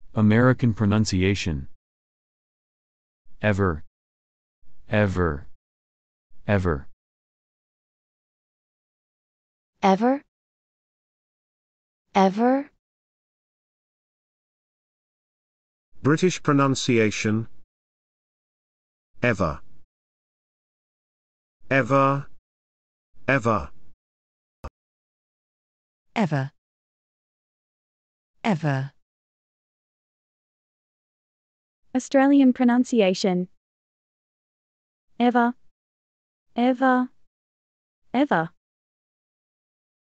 American pronunciation. Ever, ever, ever. Ever, ever. British pronunciation. Ever, ever, ever. Ever, ever. Australian pronunciation. Ever, ever, ever.